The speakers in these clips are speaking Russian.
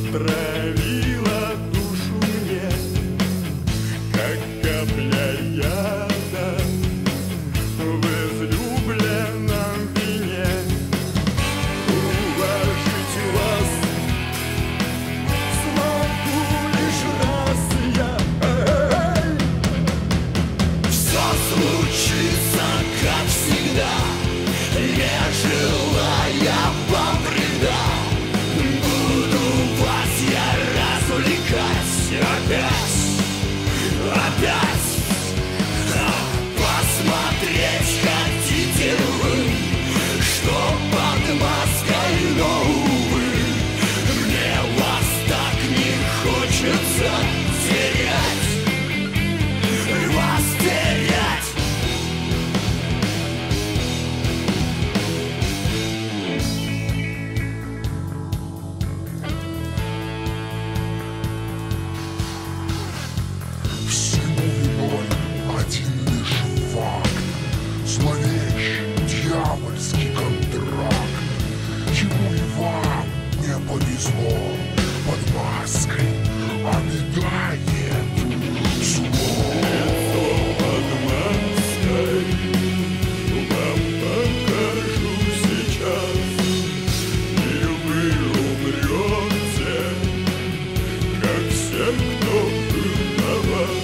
Травила душу мне, как капля яда в излюбленном вине. Уважить вас смогу лишь раз я. Все случится, как всегда, не желая вам вреда. Буду вас я развлекать опять, опять. Посмотреть хотите вы, что под маской, но, увы, мне вас так не хочется терять, вас терять. Всему виной один лишь факт, зловещий дьявольский контракт. Ему и вам не повезло, под маской обитает зло. Под маской вам покажу сейчас, и вы умрете, как все, кто был до вас.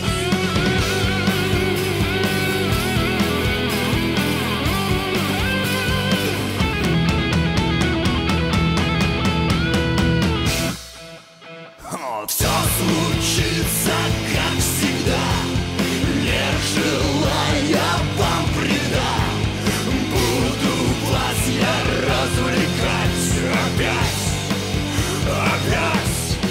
Все случится, как всегда, не желая вам вреда. Буду вас я развлекать опять, опять.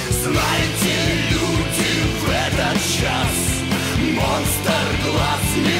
Знаете, люди, в этот час монстр глаз не